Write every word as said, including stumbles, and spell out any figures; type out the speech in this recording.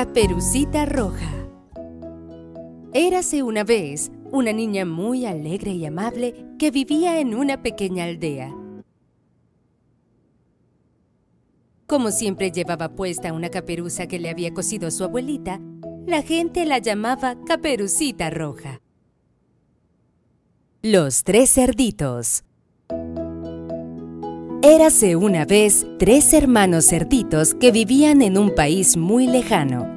Caperucita Roja. Érase una vez una niña muy alegre y amable que vivía en una pequeña aldea. Como siempre llevaba puesta una caperuza que le había cosido su abuelita, la gente la llamaba Caperucita Roja. Los tres cerditos. Érase una vez tres hermanos cerditos que vivían en un país muy lejano.